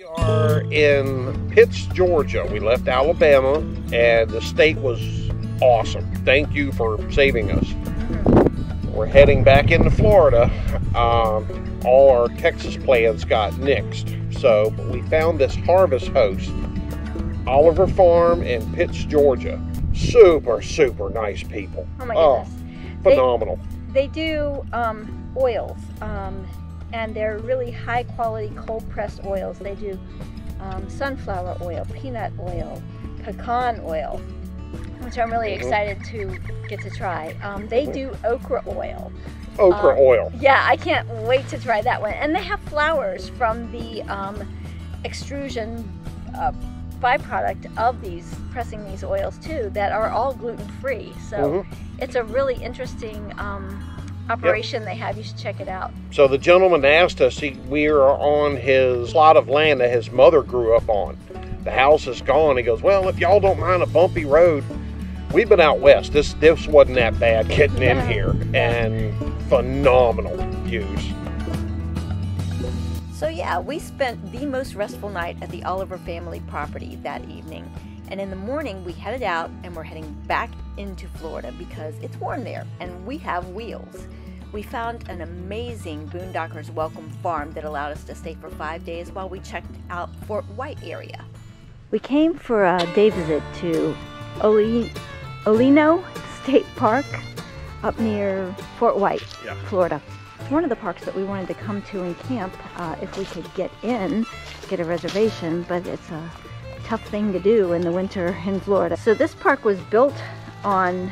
We are in Pitts, Georgia. We left Alabama, and the state was awesome. Thank you for saving us. We're heading back into Florida. All our Texas plans got nixed. So we found this harvest host, Oliver Farm in Pitts, Georgia. Super, super nice people. Oh my goodness. Phenomenal. They do oils, and they're really high quality cold pressed oils. They do sunflower oil, peanut oil, pecan oil, which I'm really excited to get to try. They do okra oil. Okra oil. Yeah, I can't wait to try that one. And they have flowers from the extrusion byproduct of pressing these oils too, that are all gluten-free. So it's a really interesting operation they have. You should check it out. So the gentleman asked us, we are on his plot of land that his mother grew up on. The house is gone. He goes, well, if y'all don't mind a bumpy road, we've been out west. This wasn't that bad getting in here, and phenomenal views. So yeah, we spent the most restful night at the Oliver family property that evening. And in the morning, we headed out and we're heading back into Florida because it's warm there and we have wheels. We found an amazing Boondockers welcome farm that allowed us to stay for 5 days while we checked out Fort White area. We came for a day visit to Olino State Park up near Fort White, Florida. It's one of the parks that we wanted to come to and camp if we could get a reservation, but it's a tough thing to do in the winter in Florida. So this park was built on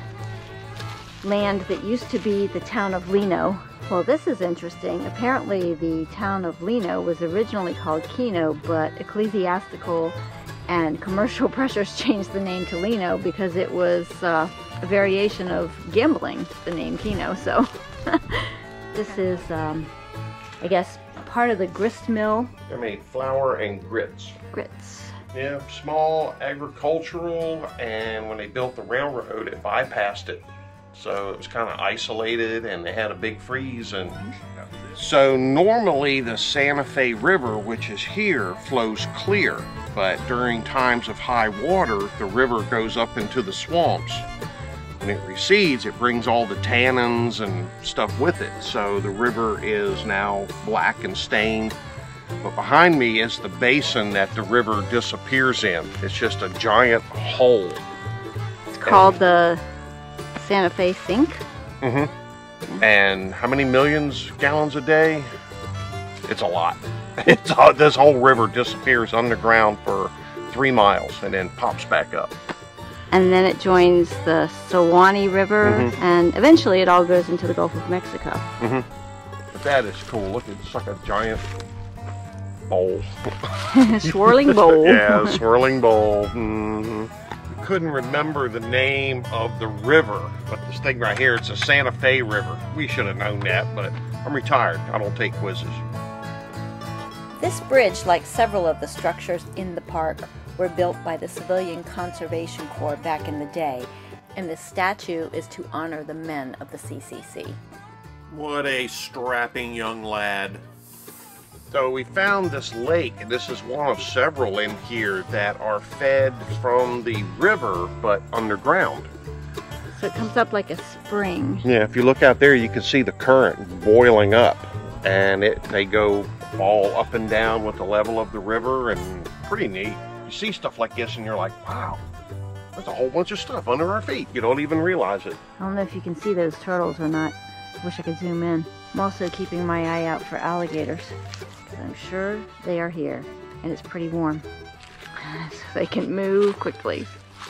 land that used to be the town of Leno. Well, this is interesting. Apparently the town of Leno was originally called Keno, but ecclesiastical and commercial pressures changed the name to Leno because it was a variation of gambling, the name Keno. So this is, I guess, part of the grist mill. They made flour and grits. Yeah, small agricultural, and when they built the railroad, it bypassed it. So it was kind of isolated, and they had a big freeze. And so normally the Santa Fe River, which is here, flows clear. But during times of high water, the river goes up into the swamps. When it recedes, it brings all the tannins and stuff with it. So the river is now black and stained. But behind me is the basin that the river disappears in. It's just a giant hole. It's called the Santa Fe Sink. Yeah. And how many millions gallons a day? It's a lot. This whole river disappears underground for 3 miles and then pops back up. And then it joins the Suwannee River, and eventually it all goes into the Gulf of Mexico. But that is cool. Look, it's like a giant bowl. Swirling bowl. Yeah, swirling bowl. Couldn't remember the name of the river, but this thing right here, it's a Santa Fe River. We should have known that, but I'm retired. I don't take quizzes. This bridge, like several of the structures in the park, were built by the Civilian Conservation Corps back in the day, and the statue is to honor the men of the CCC. What a strapping young lad. So we found this lake, and this is one of several in here that are fed from the river, but underground. So it comes up like a spring. Yeah, if you look out there, you can see the current boiling up, and they go all up and down with the level of the river, and pretty neat. You see stuff like this, and you're like, wow, there's a whole bunch of stuff under our feet. You don't even realize it. I don't know if you can see those turtles or not. I wish I could zoom in. I'm also keeping my eye out for alligators. I'm sure they are here, and it's pretty warm, so they can move quickly.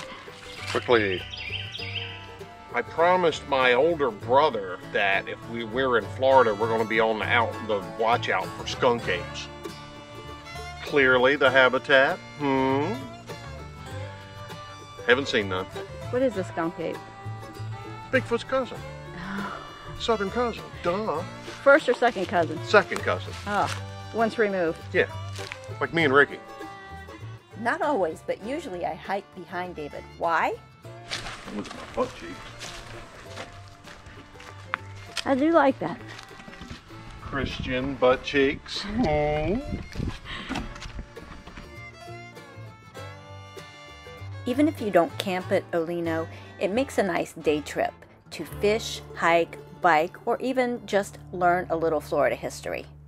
I promised my older brother that if we're in Florida, we're going to be on the watch out for skunk apes. Clearly the habitat. Haven't seen none. What is a skunk ape? Bigfoot's cousin. Southern cousin. Duh. First or second cousin? Second cousin. Oh. Once removed. Yeah, like me and Ricky. Not always, but usually I hike behind David. Why? Look at my butt cheeks. I do like that. Christian butt cheeks. Even if you don't camp at Olino, it makes a nice day trip to fish, hike, bike, or even just learn a little Florida history.